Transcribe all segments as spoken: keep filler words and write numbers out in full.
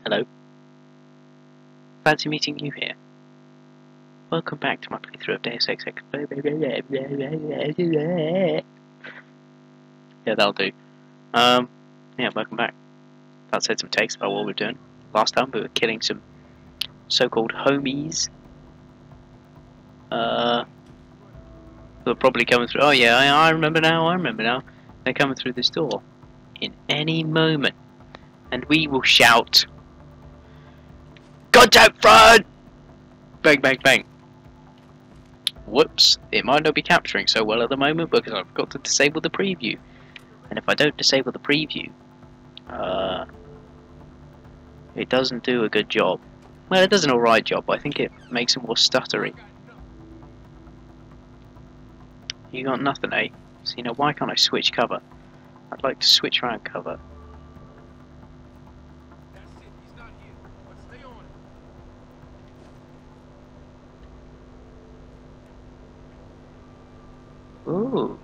Hello. Fancy meeting you here. Welcome back to my playthrough of Deus Ex. Yeah, that'll do. Um, yeah, welcome back. That said some takes about what we're doing. Last time we were killing some so-called homies. Uh, who are probably coming through. Oh yeah, I, I remember now. I remember now. They're coming through this door in any moment, and we will shout, "Contact front!" Bang, bang, bang. Whoops! It might not be capturing so well at the moment because I've got to disable the preview, and if I don't disable the preview, uh, it doesn't do a good job. Well, it does an alright job, but I think it makes it more stuttery. You got nothing, eh? So, you know, why can't I switch cover? I'd like to switch around cover. Ooh.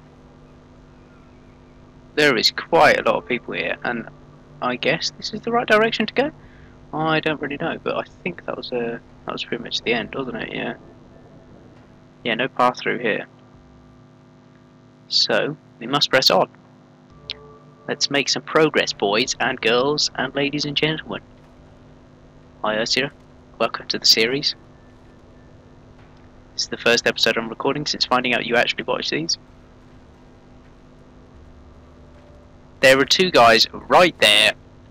There is quite a lot of people here, and I guess this is the right direction to go? I don't really know, but I think that was a that was pretty much the end, wasn't it? Yeah. Yeah, no path through here. So, we must press on. Let's make some progress, boys and girls and ladies and gentlemen. Hi Ursula, welcome to the series. This is the first episode I'm recording since finding out you actually watch these. There are two guys right there.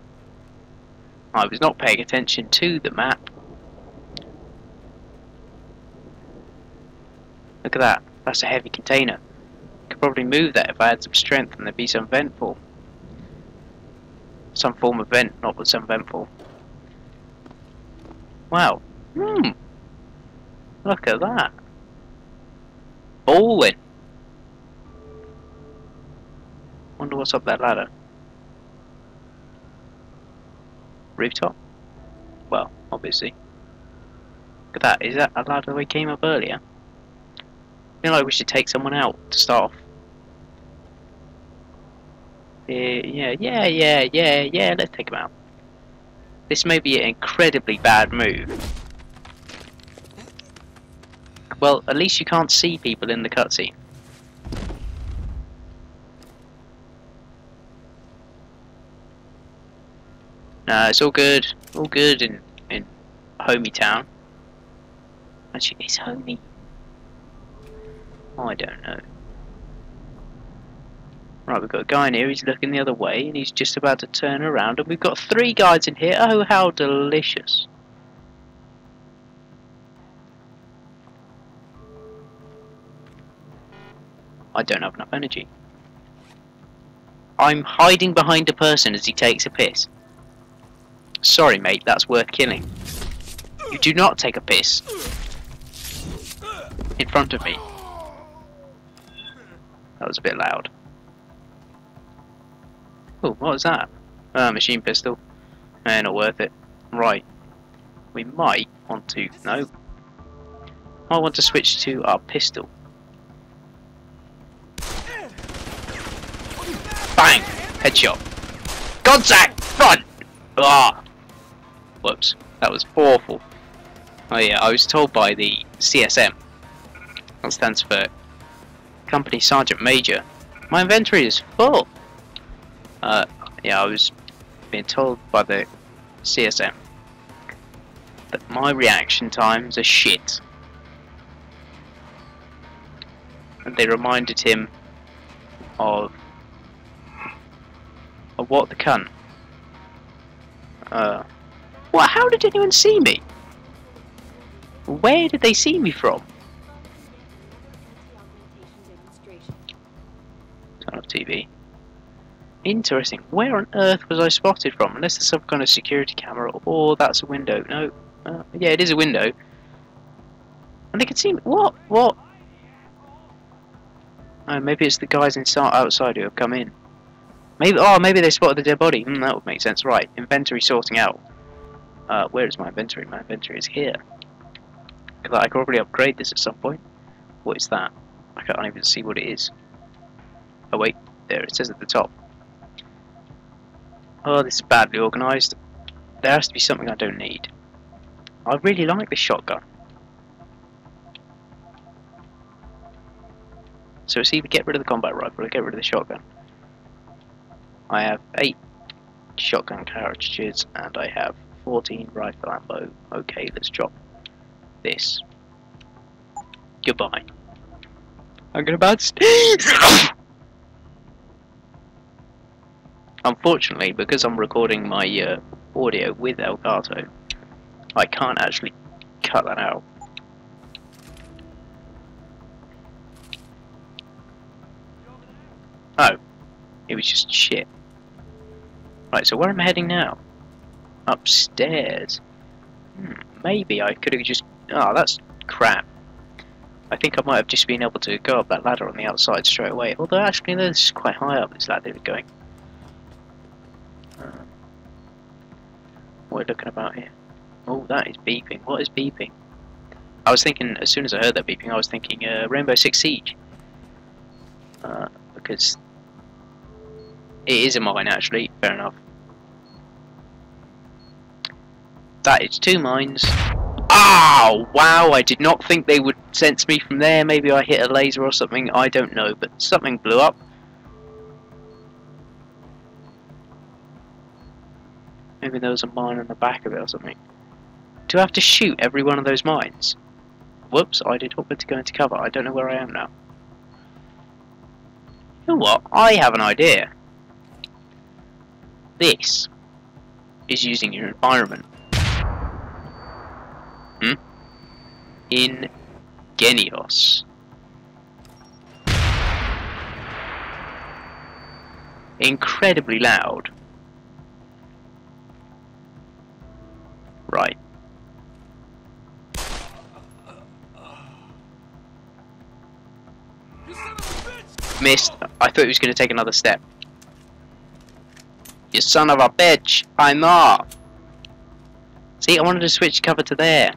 I was not paying attention to the map. Look at that, that's a heavy container. Could probably move that if I had some strength and there'd be some vent for. Some form of vent, not but some vent for. Wow. Hmm. Look at that. Ballin'. Wonder what's up that ladder. Rooftop? Well, obviously. Look at that. Is that a ladder we came up earlier? I feel like we should take someone out to start off. Yeah, yeah, yeah, yeah, yeah, let's take him out. This may be an incredibly bad move. Well, at least you can't see people in the cutscene. Nah, it's all good. All good in, in Homie Town. Actually, is Homie? Oh, I don't know. Right, we've got a guy in here, he's looking the other way, and he's just about to turn around, and we've got three guys in here. Oh, how delicious. I don't have enough energy. I'm hiding behind a person as he takes a piss. Sorry, mate, that's worth killing. You do not take a piss in front of me. That was a bit loud. Oh, what was that? Ah, machine pistol. Eh, not worth it. Right. We might want to... No. I want to switch to our pistol. Bang! Headshot. Contact! Front! Ah! Whoops. That was awful. Oh yeah, I was told by the C S M. That stands for Company Sergeant Major. My inventory is full. Uh, yeah, I was being told by the C S M that my reaction times are shit. And they reminded him of... of what the cunt? Uh, what? How did anyone see me? Where did they see me from? Turn off T V. Interesting. Where on earth was I spotted from? Unless there's some kind of security camera, or that's a window. No. Uh, yeah, it is a window. And they can see me. What? What? Oh, maybe it's the guys inside, outside who have come in. Maybe. Oh, maybe they spotted the dead body. Mm, that would make sense. Right. Inventory sorting out. Uh, where is my inventory? My inventory is here. I could probably upgrade this at some point. What is that? I can't even see what it is. Oh wait, there it says at the top. Oh, this is badly organised. there has to be something I don't need. I really like the shotgun. So it's either get rid of the combat rifle or get rid of the shotgun. I have eight shotgun cartridges and I have fourteen rifle ammo. Okay, let's drop this. Goodbye. I'm gonna bounce. Unfortunately, because I'm recording my uh, audio with Elgato, I can't actually cut that out. Oh, it was just shit. Right, so where am I heading now? Upstairs. Hmm, maybe I could have just... Oh, that's crap. I think I might have just been able to go up that ladder on the outside straight away. Although, actually, this is quite high up, this ladder is going. Um, what are we looking about here? Oh, that is beeping. What is beeping? I was thinking, as soon as I heard that beeping, I was thinking uh, Rainbow Six Siege. Uh, because it is a mine, actually. Fair enough. That is two mines. Oh, wow, I did not think they would sense me from there. Maybe I hit a laser or something, I don't know, but something blew up. Maybe there was a mine on the back of it or something. Do I have to shoot every one of those mines? Whoops, I did not want to go into cover. I don't know where I am now. You know what? I have an idea. This is using your environment. Hmm? Ingenious. Incredibly loud. Right. Missed. I thought he was going to take another step. You son of a bitch! I'm not! See, I wanted to switch cover to there.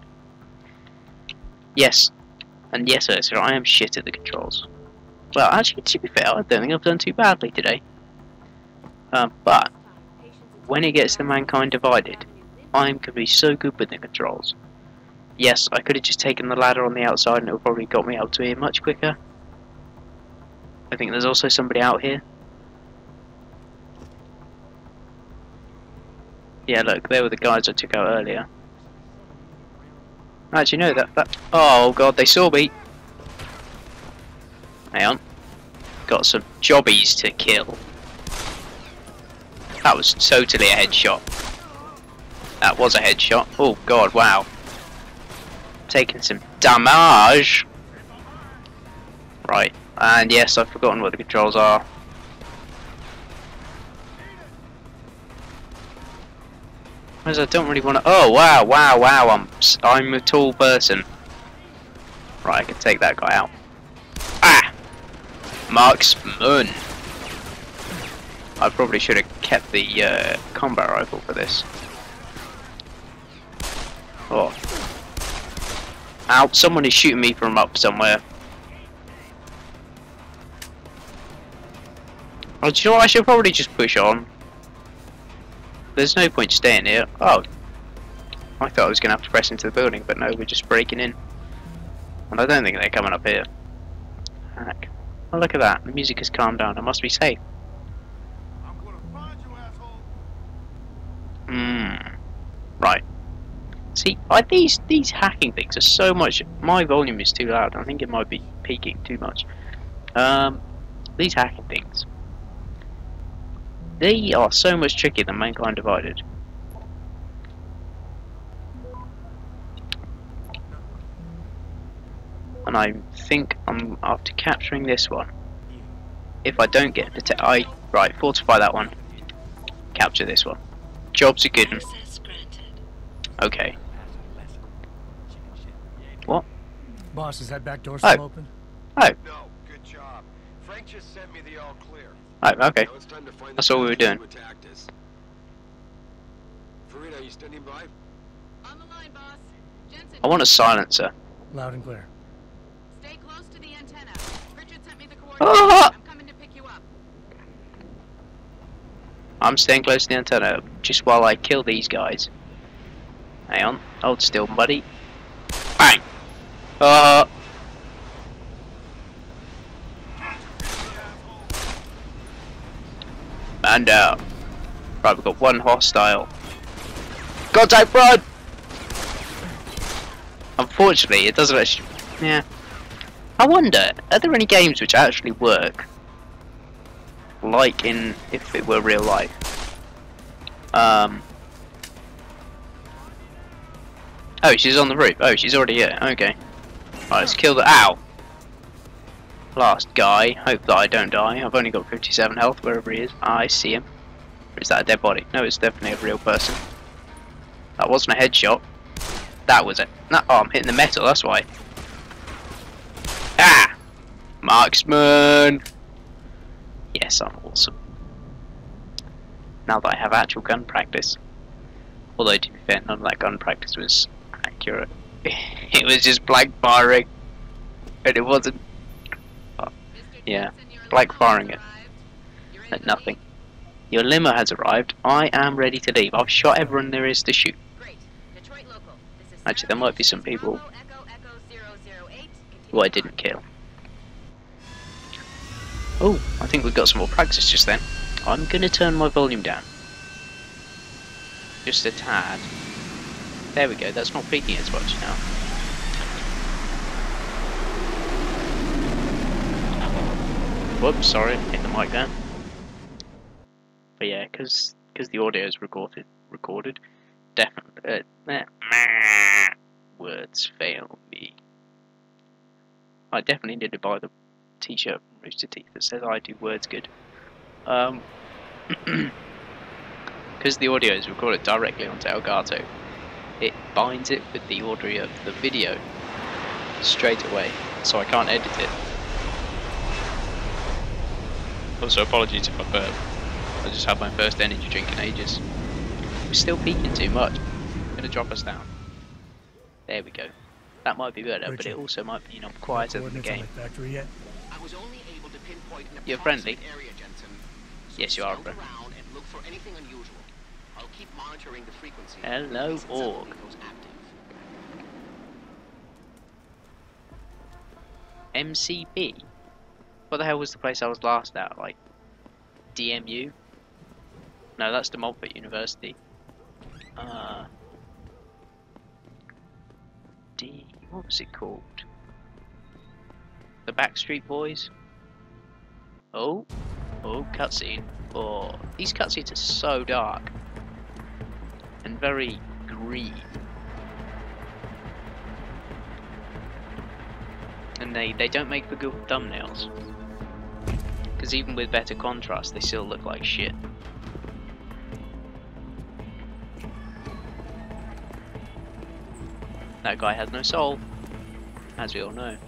Yes. And yes, Ursula, I am shit at the controls. Well, actually, to be fair, I don't think I've done too badly today. Um, but, when it gets to Mankind Divided, I'm going to be so good with the controls. Yes, I could have just taken the ladder on the outside and it would probably got me up to here much quicker. I think there's also somebody out here. Yeah, look, they were the guys I took out earlier. Actually, no, that, that... Oh, God, they saw me. Hang on. Got some jobbies to kill. That was totally a headshot. That was a headshot. Oh, God, wow. Taking some damage. Right. And yes, I've forgotten what the controls are. Because I don't really want to... Oh, wow, wow, wow, I'm, I'm a tall person. Right, I can take that guy out. Ah! Marksman. I probably should have kept the uh, combat rifle for this. Oh. Ow, someone is shooting me from up somewhere. Oh, do you know what? I should probably just push on. There's no point staying here. Oh. I thought I was going to have to press into the building, but no, we're just breaking in. And I don't think they're coming up here. Heck. Oh, look at that. The music has calmed down. I must be safe. I'm gonna find you, asshole. Hmm. Right. See, I, these these hacking things are so much... My volume is too loud. I think it might be peaking too much. Um, these hacking things. They are so much trickier than Mankind Divided. And I think I'm after capturing this one. If I don't get the I right, fortify that one. Capture this one. Job's a good one. Okay. What? Boss, is that back door still Oh. open? Oh. No, good job. Frank just sent me the all clear. Oh, okay. Now it's time to find That's the all we were guys doing. who attacked us. Farida, you standing by? On the line, boss. Jensen. I want a silencer. Loud and clear. Stay close to the antenna. Richard sent me the Ah! coordinates. I'm coming to pick you up. I'm staying close to the antenna just while I kill these guys. Hang on. Hold still, buddy. Bang! Uh. Man down. Right, we've got one hostile. Contact front! Unfortunately, it doesn't actually... Yeah. I wonder, are there any games which actually work? Like in... if it were real life. Um... Oh, she's on the roof. Oh, she's already here. Okay. Right, let's kill the... Ow! Last guy. Hope that I don't die. I've only got fifty-seven health, wherever he is. I see him. Or is that a dead body? No, it's definitely a real person. That wasn't a headshot. That was it. No, oh, I'm hitting the metal, that's why. Ah! Marksman! Yes, I'm awesome. Now that I have actual gun practice. Although, to be fair, none of that gun practice was accurate. It was just blank firing. And it wasn't... Oh, yeah, blank firing it. At nothing. Your limo has arrived. I am ready to leave. I've shot everyone there is to shoot. Actually, there might be some people who I didn't kill. Oh, I think we've got some more practice just then. I'm going to turn my volume down. Just a tad. There we go, that's not peaking as much now. Whoops, sorry, hit the mic there. But yeah, because because the audio is recorded, recorded, definitely, uh, words fail me. I definitely need to buy the t-shirt from Rooster Teeth that says I do words good. Um, because the audio is recorded directly onto Elgato, it binds it with the audio of the video straight away, so I can't edit it. Also, apologies if I burp. I just had my first energy drink in ages. We're still peaking too much. I'm gonna drop us down. There we go. That might be better, Richard, but it also might be, you know, quieter than the game. Factory yet? I was only able to pinpoint an You're friendly. area, Jensen. So yes, you are. scout around and look for anything unusual. I'll keep monitoring the frequency. Hello, org. M C B? What the hell was the place I was last at? Like, D M U? No, that's De Montfort University. Uh, D... what was it called? The Backstreet Boys? Oh, oh, cutscene. Oh, these cutscenes are so dark. And very green. And they, they don't make for good thumbnails. Because even with better contrast, they still look like shit. That guy has no soul, as we all know.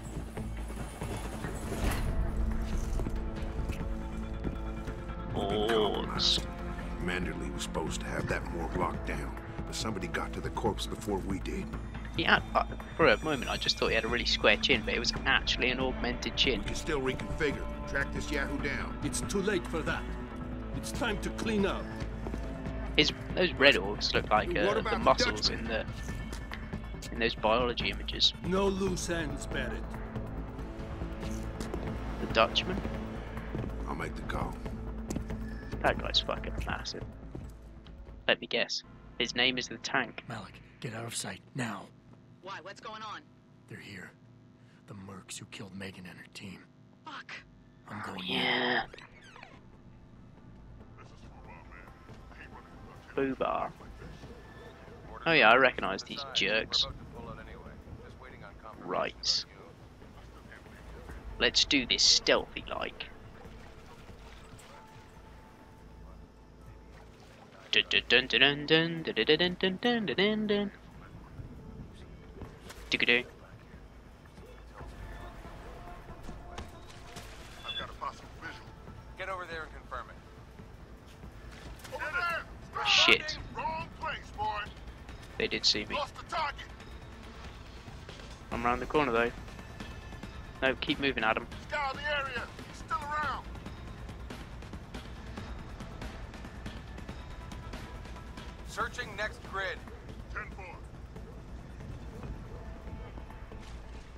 Orgs. Manderley was supposed to have that morgue locked down, but somebody got to the corpse before we did. Yeah, uh, for a moment I just thought he had a really square chin, but it was actually an augmented chin. We can still reconfigure. Track this Yahoo down. It's too late for that. It's time to clean up. His those red orgs look like What uh, about the the muscles Dutchman? in the in those biology images. No loose ends, Barrett. The Dutchman. I'll make the call. That guy's fucking massive. Let me guess. His name is the Tank. Malik, get out of sight, now. Why? What's going on? They're here. The mercs who killed Megan and her team. Fuck. I'm going Yeah. Boobar. Oh yeah, I recognise these jerks. Right. Let's do this stealthy like. Dun dun dun dun dun dun dun dun dun dun dun dun. Diggity. I've got a possible visual. Get over there and confirm it. Over there! Shit. Wrong place, boy. They did see me. Lost the target. I'm around the corner though. No, keep moving, Adam. Scour the area. He's still around. Searching next grid. ten four.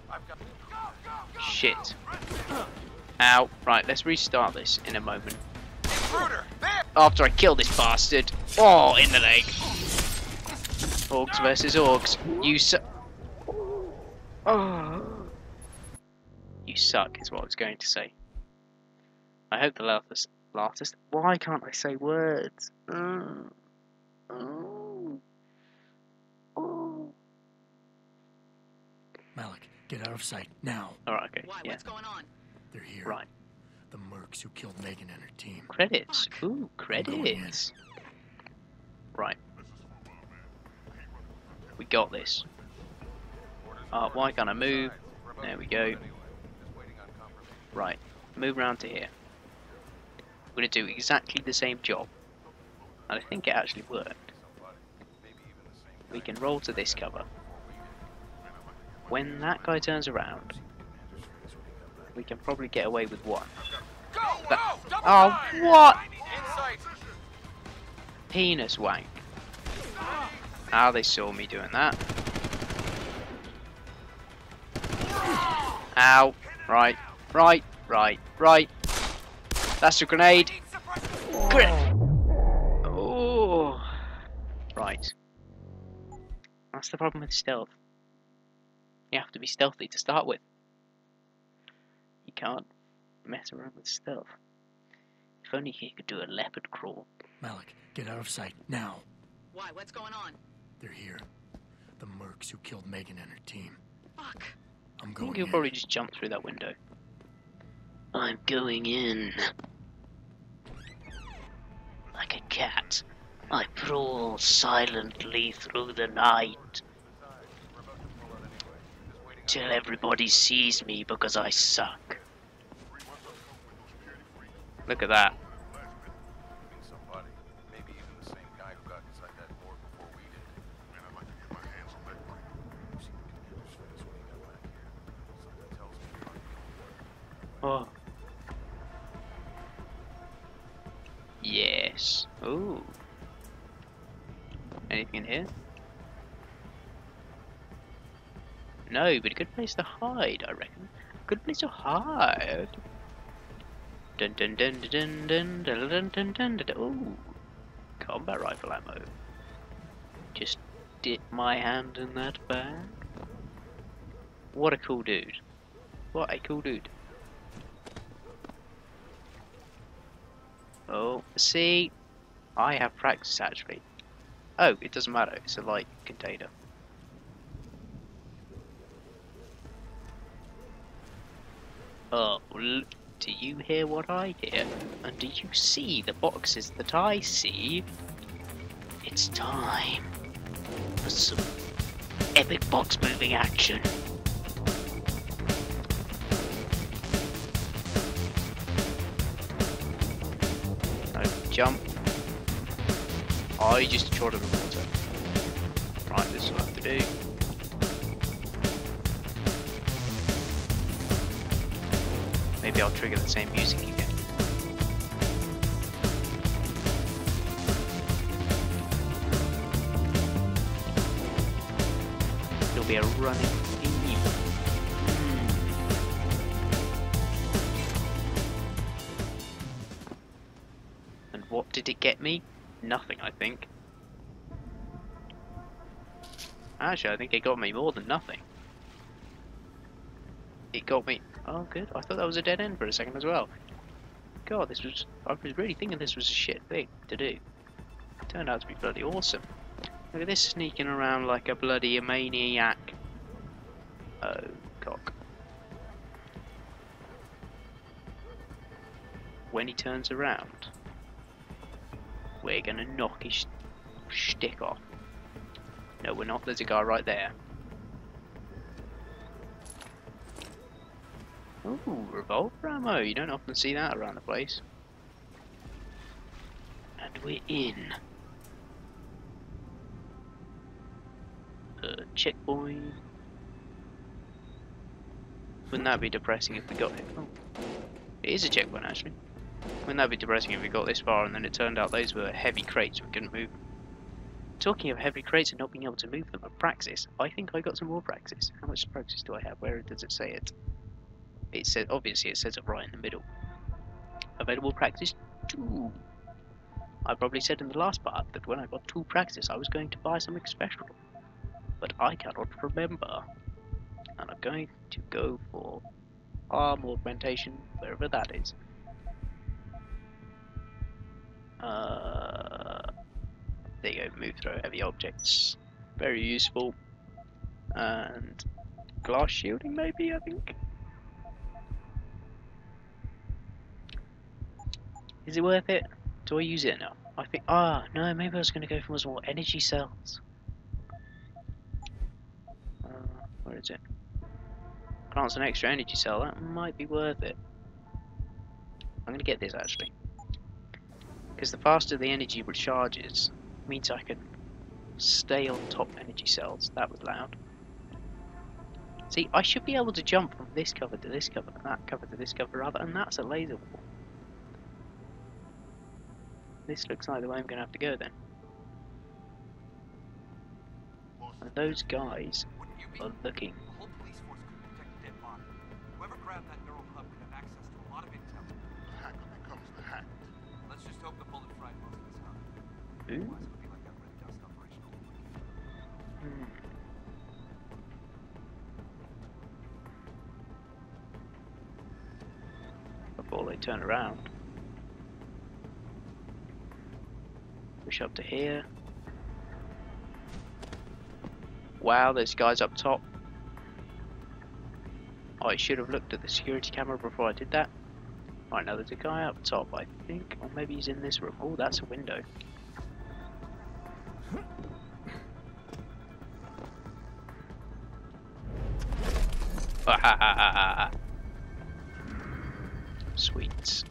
I've got. Go, go, go, Shit. Ow. Right, let's restart this in a moment. Intruder, there. After I kill this bastard. Oh, in the leg. Orcs versus orcs. You suck. Oh. You suck is what I was going to say. I hope the latest. latest. Why can't I say words? Oh. Oh. Oh. Malik, get out of sight now. Alright, okay. Why? Yeah. What's going on? They're here. Right. The mercs who killed Megan and her team. Credits. Fuck. Ooh, credits. Right. We got this. Uh, why can't I move? There we go. Right. Move around to here. We're going to do exactly the same job. And I think it actually worked. We can roll to this cover. When that guy turns around, we can probably get away with one. Go, That- go, double oh, time. what? Insight. Penis wank. Ah, they saw me doing that. Ow. Right, right, right, right. That's a grenade. Grenade. Oh. Right. That's the problem with stealth. You have to be stealthy to start with. You can't mess around with stealth. If only he could do a leopard crawl. Malik, get out of sight now. Why? What's going on? They're here. The mercs who killed Megan and her team. Fuck. I'm I going think he'll in. probably just jump through that window. I'm going in. Like a cat, I prowl silently through the night. Till everybody sees me because I suck. Look at that. Somebody, maybe even the same guy who got inside that morgue before we did. Man, I'd like to get my hands on that body. You see the commander's face when he got back here. Something tells me you're on the Oh. Yes. Ooh. Anything in here? No, but a good place to hide, I reckon. Good place to hide. Dun dun dun dun dun dun dun dun dun dun. Ooh. Combat rifle ammo. Just dip my hand in that bag. What a cool dude. What a cool dude. Oh, see, I have practice actually. Oh, it doesn't matter, it's a light container. Oh, l- do you hear what I hear? And do you see the boxes that I see? It's time for some epic box moving action. Jump. I just trod in the water. Right, this is what I have to do. Maybe I'll trigger the same music again. It'll be a running theme. What did it get me? Nothing, I think. Actually, I think it got me more than nothing. It got me... Oh, good. I thought that was a dead end for a second as well. God, this was... I was really thinking this was a shit thing to do. It turned out to be bloody awesome. Look at this sneaking around like a bloody maniac. Oh, cock. When he turns around... we're gonna knock his shtick off. No, we're not. There's a guy right there. Ooh, revolver ammo. You don't often see that around the place. And we're in. Uh, checkpoint. Wouldn't that be depressing if we got it? Oh, it is a checkpoint actually. Wouldn't that be depressing if we got this far and then it turned out those were heavy crates we couldn't move? Talking of heavy crates and not being able to move them at Praxis, I think I got some more Praxis. How much Praxis do I have? Where does it say it? It says, obviously it says it right in the middle. Available Praxis two. I probably said in the last part that when I got two Praxis I was going to buy something special. But I cannot remember. And I'm going to go for arm augmentation, wherever that is. Uh, there you go, move through heavy objects. Very useful. And glass shielding maybe, I think? Is it worth it? Do I use it now? I think, ah, no, maybe I was going to go for some more energy cells. Uh, where is it? Grants an extra energy cell, that might be worth it. I'm going to get this actually. Because the faster the energy recharges, means I can stay on top energy cells. That was loud. See, I should be able to jump from this cover to this cover, and that cover to this cover rather, and that's a laser wall. This looks like the way I'm going to have to go then. And those guys are looking. The whole police force could protect a dead body. Whoever grabbed that neural hub could have access to a lot of intel. The hacker becomes the hacked. Let's just hope the bullet fried most of this hub. Ooh. Otherwise it'll be like that red dust operation. Hmm. Before they turn around. Push up to here. Wow, there's guys up top. I should have looked at the security camera before I did that. Right, now there's a guy up top, I think. Or maybe he's in this room. Oh, that's a window. Sweet.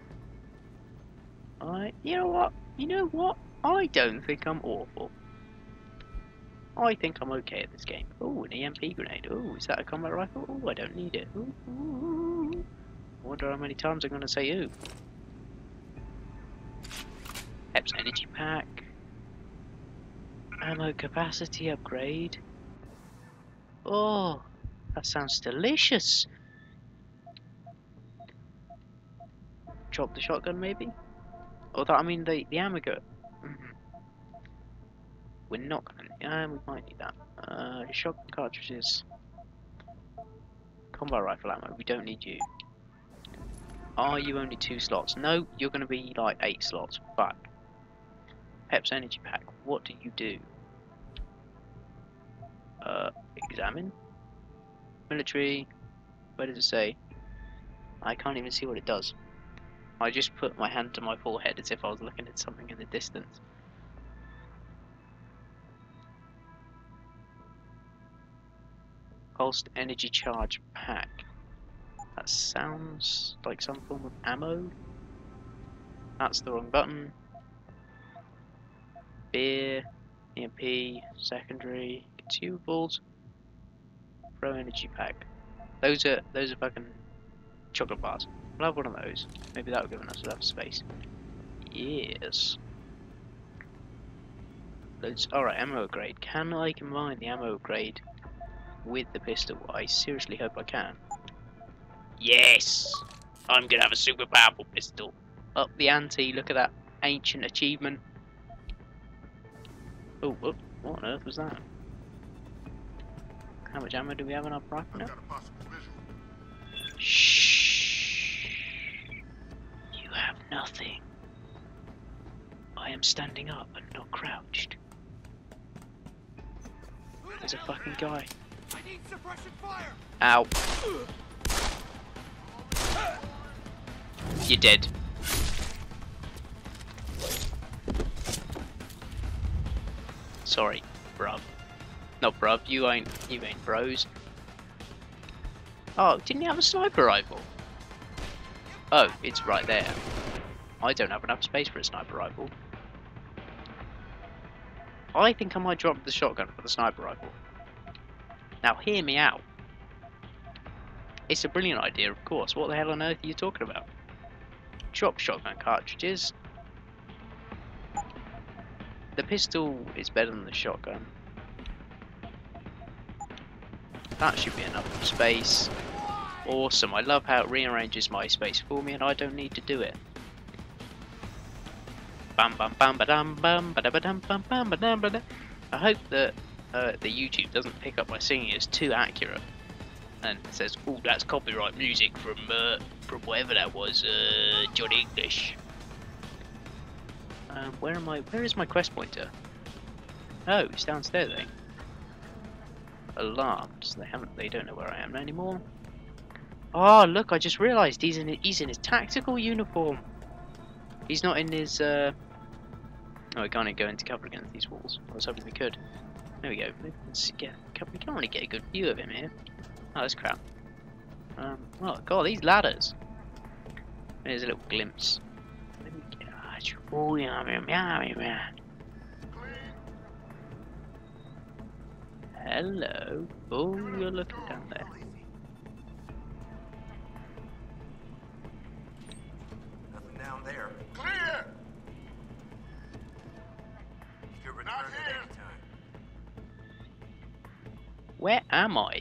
I, you know what? You know what? I don't think I'm awful. I think I'm okay at this game. Oh, an E M P grenade. Oh, is that a combat rifle? Oh, I don't need it. Ooh, ooh, ooh. I wonder how many times I'm going to say ooh. Ep's energy pack. Ammo capacity upgrade. Oh, that sounds delicious. Drop the shotgun maybe? Or that, I mean the, the ammo gun. Mm-hmm. We're not gonna, yeah, we might need that. Uh, shotgun cartridges. Combat rifle ammo, we don't need you. Are you only two slots? No, you're gonna be like eight slots. Fuck. Pep's energy pack, what do you do? Uh, examine? Military, where does it say? I can't even see what it does. I just put my hand to my forehead as if I was looking at something in the distance. Pulsed energy charge pack. That sounds like some form of ammo. That's the wrong button. Beer, E M P, secondary, consumables, pro energy pack. Those are those are fucking chocolate bars. I'll have one of those. Maybe that'll give us enough space. Yes. Loads. Alright, ammo upgrade. Can I combine the ammo upgrade with the pistol? I seriously hope I can. Yes! I'm gonna have a super powerful pistol. Up the ante, look at that ancient achievement. Oh, whoop, what on earth was that? How much ammo do we have in our rifle now? Shh. You have nothing. I am standing up and not crouched. There's a fucking guy. I need suppression fire! Ow. You're dead. Sorry, bruv. No, bruv, you ain't, you ain't bros. Oh, didn't you have a sniper rifle? Oh, it's right there. I don't have enough space for a sniper rifle. I think I might drop the shotgun for the sniper rifle. Now, hear me out. It's a brilliant idea, of course. What the hell on earth are you talking about? Drop shotgun cartridges. the pistol is better than the shotgun. That should be enough space. Awesome. I love how it rearranges my space for me and I don't need to do it. Bam bam bam ba dum bam ba da ba dum bam bam ba dum ba da. I hope that uh, the YouTube doesn't pick up my singing as too accurate and says, "Oh, that's copyright music from uh, from whatever that was, uh, John English." Um, where am I? Where is my quest pointer? Oh, it's downstairs. I think. Alarms. They haven't. They don't know where I am anymore. Oh, look! I just realised he's in. He's in his tactical uniform. He's not in his. Uh... Oh, we can't go into cover against these walls. I was hoping we could. There we go. Let's get. We can't really get a good view of him here. Oh, that's crap. Um. Oh God, these ladders. There's a little glimpse. Let me get. Oh, yeah, yeah, yeah. Hello. Oh, you're looking down there. Nothing down there. Clear! You can return at any time. Where am I?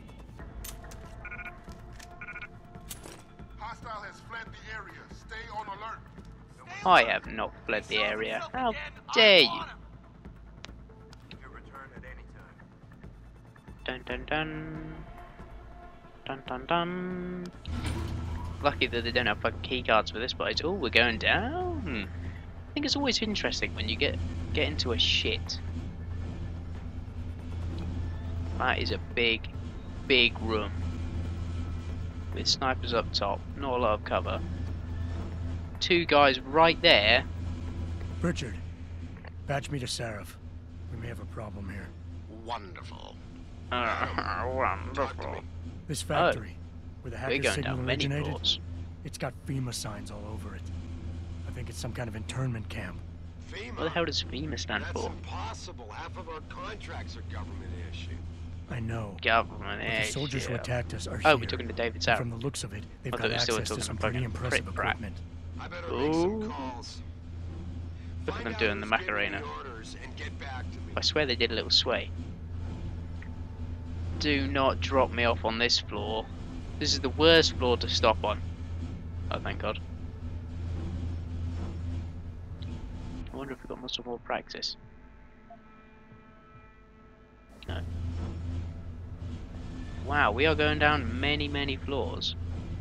Hostile has fled the area. Stay on alert. I have not fled the area. How dare you? You can return at any time. Dun dun dun. Dun dun dun. Lucky that they don't have fucking key cards for this place. Oh, we're going down. I think it's always interesting when you get get into a shit. That is a big, big room with snipers up top. Not a lot of cover. Two guys right there. Richard, patch me to Seraph. We may have a problem here. Wonderful. Uh, wonderful. This factory, where the We're hacker going signal down many originated, floors. it's got FEMA signs all over it. I think it's some kind of internment camp. FEMA? What the hell does FEMA stand That's for? impossible. Half of our contracts are government issue. I know. Government But the issue. soldiers who attacked us are Oh, here. we're talking to David And Sarah. from the looks of it, they've I got thought we were still access to talking some fucking pretty impressive prick brat. equipment. I better make Ooh. some calls. Look at Find them out doing the who's giving Macarena. the orders and get back to me. I swear they did a little sway. Do not drop me off on this floor. This is the worst floor to stop on. Oh, thank God. I wonder if we've got much more practice. No. Wow, we are going down many, many floors.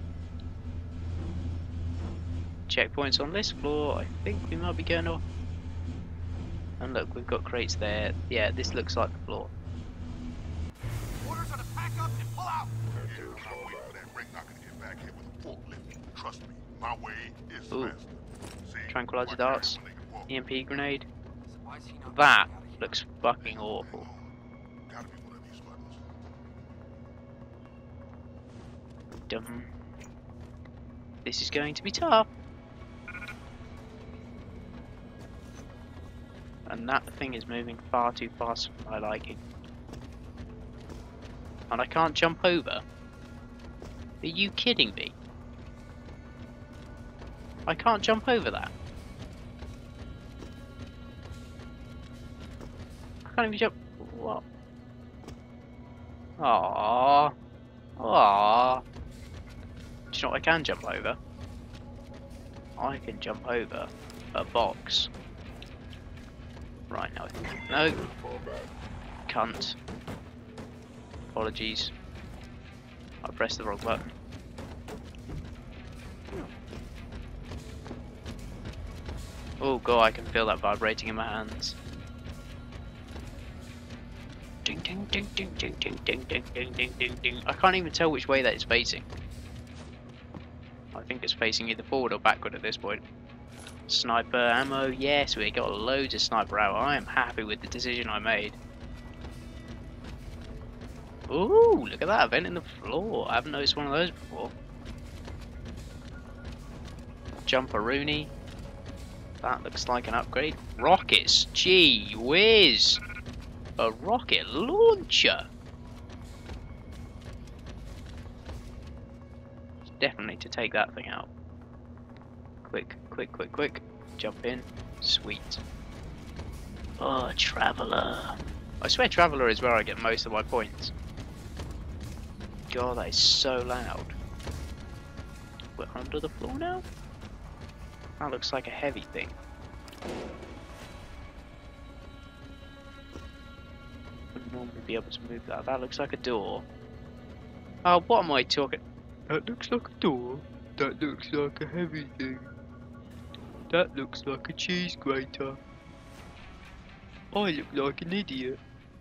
Checkpoints on this floor. I think we might be going off. And look, we've got crates there. Yeah, this looks like the floor. Orders are to pack up and pull out. Yeah, I'm not waiting for that ring knocker to get back here with a forklift. Trust me, my way is Ooh. faster. See, Tranquilizer watch darts. out when they can walk. E M P grenade. Why is he not That getting out of here? looks fucking awful. Gotta be one of these buttons. Dum. This is going to be tough. And that thing is moving far too fast for my liking. And I can't jump over. Are you kidding me? I can't jump over that. I can't even jump. What? Aww. Aww. Do you know what I can jump over? I can jump over a box. Right now. No. Cunt. Apologies. I pressed the wrong button. Oh god, I can feel that vibrating in my hands. Ding ding ding ding ding ding ding ding ding ding ding ding. I can't even tell which way that is facing. I think it's facing either forward or backward at this point. Sniper ammo, yes, we got loads of sniper ammo. I am happy with the decision I made. Ooh, look at that, a vent in the floor. I haven't noticed one of those before. Jumperoonie. That looks like an upgrade. Rockets, gee whiz. A rocket launcher. Definitely to take that thing out. Quick, quick, quick, quick. Jump in. Sweet. Oh, Traveller. I swear Traveller is where I get most of my points. God, that is so loud. We're under the floor now? That looks like a heavy thing. Wouldn't normally be able to move that. That looks like a door. Oh, what am I talking? That looks like a door. That looks like a heavy thing. That looks like a cheese grater. I look like an idiot.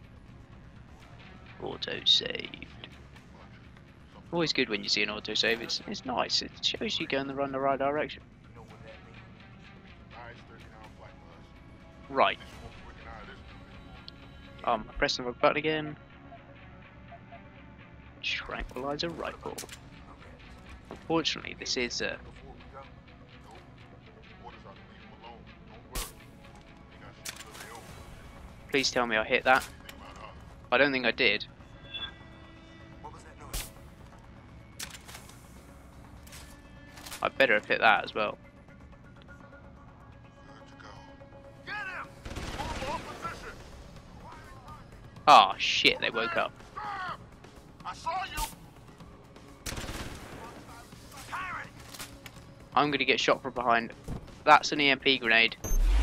Auto-saved. Always good when you see an autosave. It's it's nice. It shows you going the run the right direction. Right. Um, pressing the button again. Tranquilizer rifle. Unfortunately, this is uh, please tell me I hit that. I don't think I did. What was that noise? I better have hit that as well. Get him! Move off position! Ah, shit, they woke up. Stop! I saw you! Pirate! I'm gonna get shot from behind. That's an E M P grenade.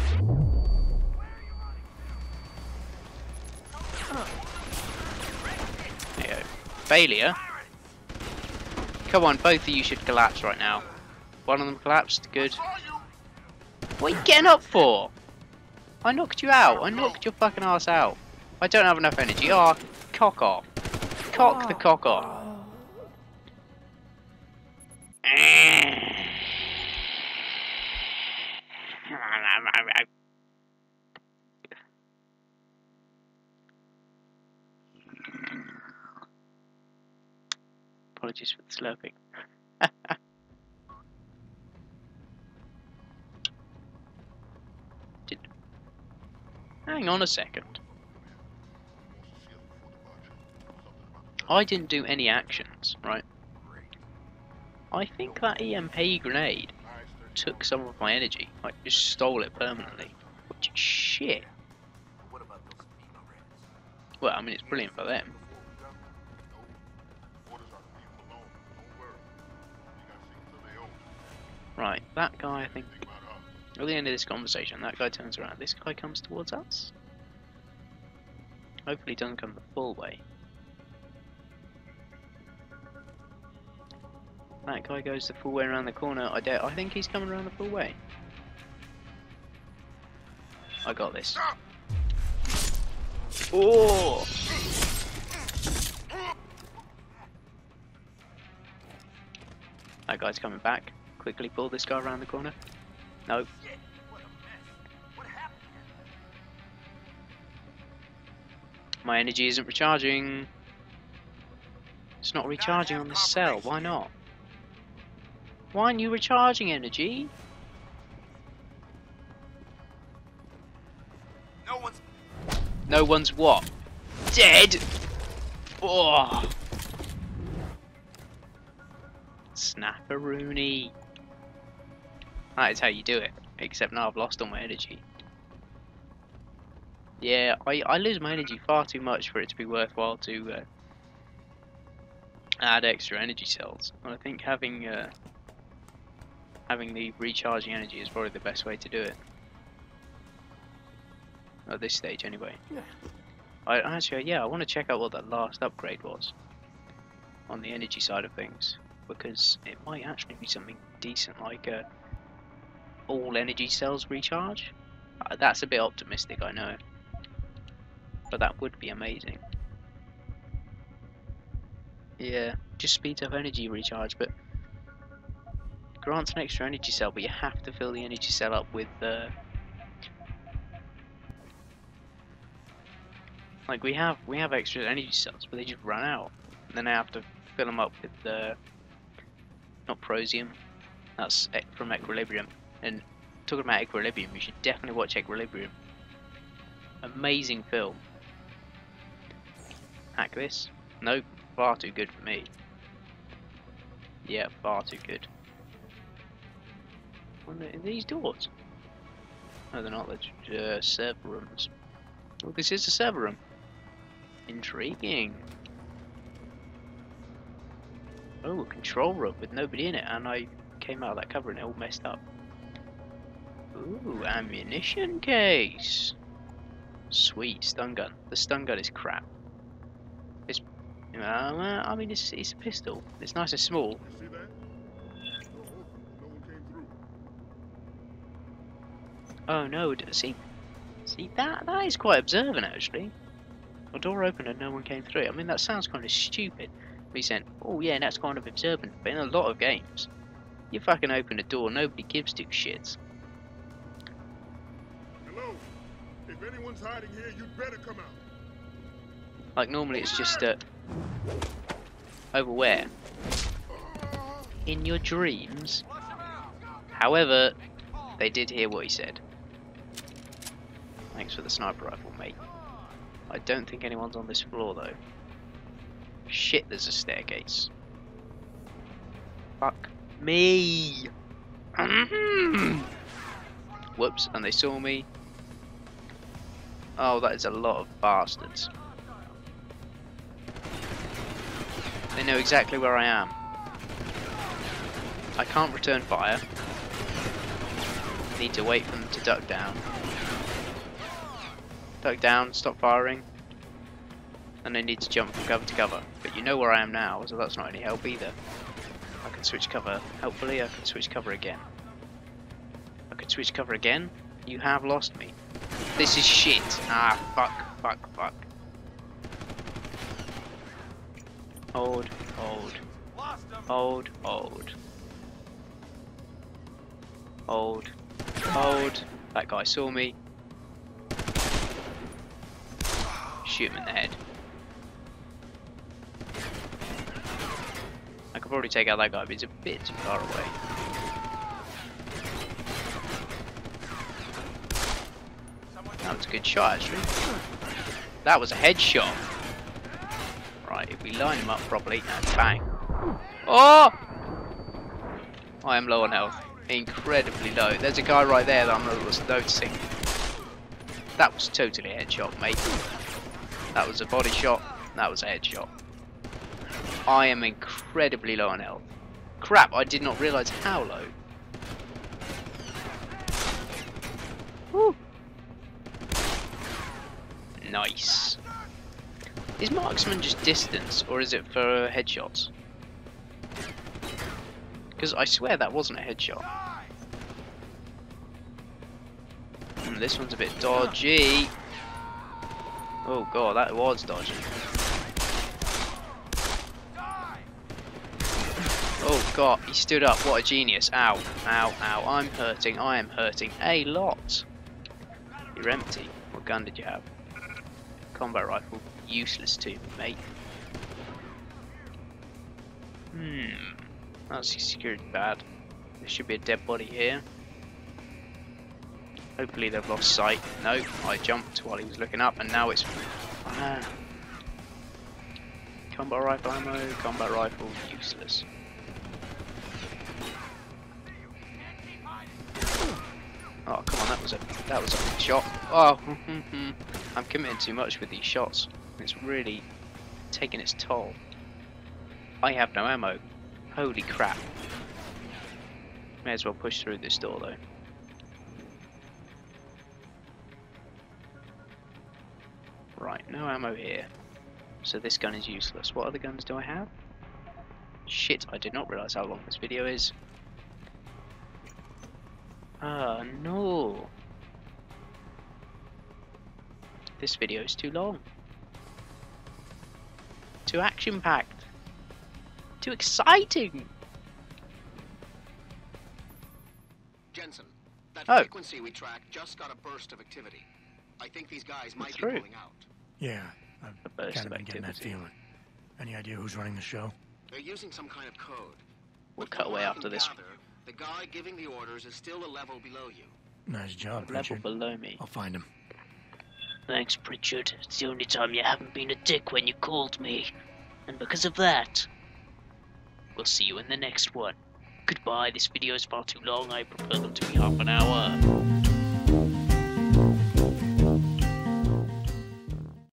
There you go. Failure? Come on, both of you should collapse right now. One of them collapsed, good. What are you getting up for? I knocked you out. I knocked your fucking ass out. I don't have enough energy. Oh, cock off. Cock the cock off. Apologies for the slurping. Did... Hang on a second. I didn't do any actions, right? I think that E M P grenade took some of my energy. I just stole it permanently. Which is shit. What about those FEMA rats? Well, I mean, it's brilliant for them. Right, that guy, I think, at the end of this conversation, that guy turns around. This guy comes towards us. Hopefully he doesn't come the full way. That guy goes the full way around the corner. I dare. I think he's coming around the full way. I got this. Oh! That guy's coming back. Quickly pull this guy around the corner. No. My energy isn't recharging. It's not recharging on this cell. Why not? Why aren't you recharging energy? No one's. No one's what? Dead? Oh. Snapperoony. That is how you do it. Except now I've lost all my energy. Yeah, I, I lose my energy far too much for it to be worthwhile to uh, add extra energy cells. And I think having uh, having the recharging energy is probably the best way to do it. At this stage anyway. Yeah. I actually, yeah, I want to check out what that last upgrade was on the energy side of things, because it might actually be something decent, like uh, all energy cells recharge. Uh, that's a bit optimistic, I know, but that would be amazing. Yeah, just speeds up energy recharge, but grants an extra energy cell, but you have to fill the energy cell up with uh, like we have we have extra energy cells, but they just run out, and then I have to fill them up with uh, not prosium, that's from Equilibrium. And talking about Equilibrium, you should definitely watch Equilibrium. Amazing film. Hack this? Nope, far too good for me. Yeah, far too good. What are these doors? No, they're not. They're just uh, server rooms. Oh, this is a server room. Intriguing. Oh, a control room with nobody in it, and I came out of that cover and it all messed up. Ooh, ammunition case. Sweet stun gun. The stun gun is crap. It's, uh, well, I mean, it's it's a pistol. It's nice and small. You see that? No one came through. Oh no! d- See, see that that is quite observant actually. A door opened and no one came through. I mean, that sounds kind of stupid. We said, oh yeah, that's kind of observant. But in a lot of games, you fucking open a door, nobody gives two shits. Hello? If anyone's hiding here, you'd better come out. Like normally, it's just uh, over where? In your dreams. However, they did hear what he said. Thanks for the sniper rifle, mate. I don't think anyone's on this floor though. Shit, there's a staircase. Fuck me. Whoops, and they saw me. Oh, that is a lot of bastards. They know exactly where I am. I can't return fire. Need to wait for them to duck down. Duck down, stop firing. And I need to jump from cover to cover. But you know where I am now, so that's not any help either. I can switch cover. Helpfully, I can switch cover again. I can switch cover again? You have lost me. This is shit. Ah, fuck, fuck, fuck. Hold, hold. Hold, hold. Hold, hold. That guy saw me. Shoot him in the head. I could probably take out that guy, but he's a bit too far away. That was a good shot, actually. That was a headshot. Right, if we line him up properly, and bang. Oh! I am low on health. Incredibly low. There's a guy right there that I'm not noticing. That was totally a headshot, mate. That was a body shot. That was a headshot. I am incredibly low on health. Crap, I did not realise how low. Woo. Nice. Is marksman just distance, or is it for headshots? Because I swear that wasn't a headshot. And this one's a bit dodgy. Oh god, that was dodgy. Oh god, he stood up. What a genius. Ow, ow, ow. I'm hurting. I am hurting a lot. You're empty. What gun did you have? Combat rifle. Useless to me, mate. Hmm. That's security bad. There should be a dead body here. Hopefully they've lost sight. No, I jumped while he was looking up, and now it's... Ah. Combat rifle ammo, combat rifle, useless. Oh come on, that was a that was a big shot. Oh, I'm committing too much with these shots. It's really taking its toll. I have no ammo. Holy crap. May as well push through this door though. Right, no ammo here. So this gun is useless. What other guns do I have? Shit, I did not realise how long this video is. Ah, no. This video is too long. Too action-packed. Too exciting. Jensen, that Oh. frequency we tracked just got a burst of activity. I think these guys might be through. pulling out. Yeah, A I've burst kind of of been getting that activity. feeling. Any idea who's running the show? They're using some kind of code. We'll But cut from away what I after can this. gather, the guy giving the orders is still a level below you. Nice job, Level Richard. below me. I'll find him. Thanks, Pritchard. It's the only time you haven't been a dick when you called me. And because of that, we'll see you in the next one. Goodbye. This video is far too long. I prefer them to be half an hour.